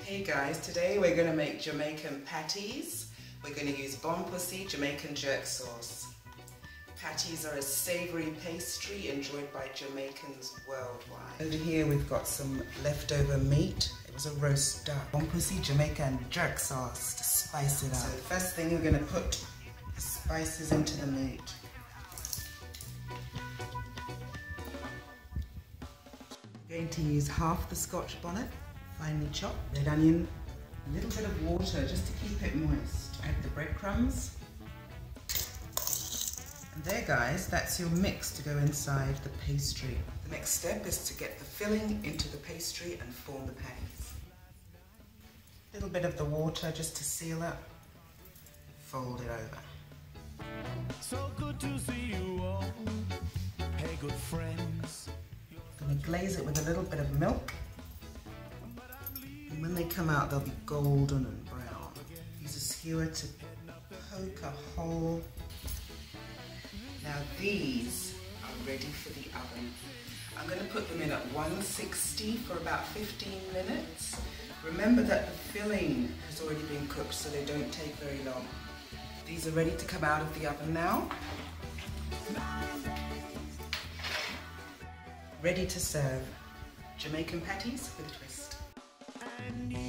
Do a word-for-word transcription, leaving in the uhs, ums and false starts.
Hey guys, today we're going to make Jamaican patties. We're going to use BonPussy Jamaican jerk sauce. Patties are a savoury pastry enjoyed by Jamaicans worldwide. Over here we've got some leftover meat. It was a roast duck. BonPussy Jamaican jerk sauce to spice it up. So the first thing we're going to put the spices into the meat. I'm going to use half the Scotch bonnet, finely chopped, red onion, a little bit of water just to keep it moist. Add the breadcrumbs. And there guys, that's your mix to go inside the pastry. The next step is to get the filling into the pastry and form the patties. A little bit of the water just to seal it. Fold it over. So good to see you all. Hey good friends. I'm going to glaze it with a little bit of milk. And when they come out, they'll be golden and brown. Use a skewer to poke a hole. Now these are ready for the oven. I'm going to put them in at one sixty for about fifteen minutes. Remember that the filling has already been cooked, so they don't take very long. These are ready to come out of the oven now. Ready to serve. Jamaican patties with a twist.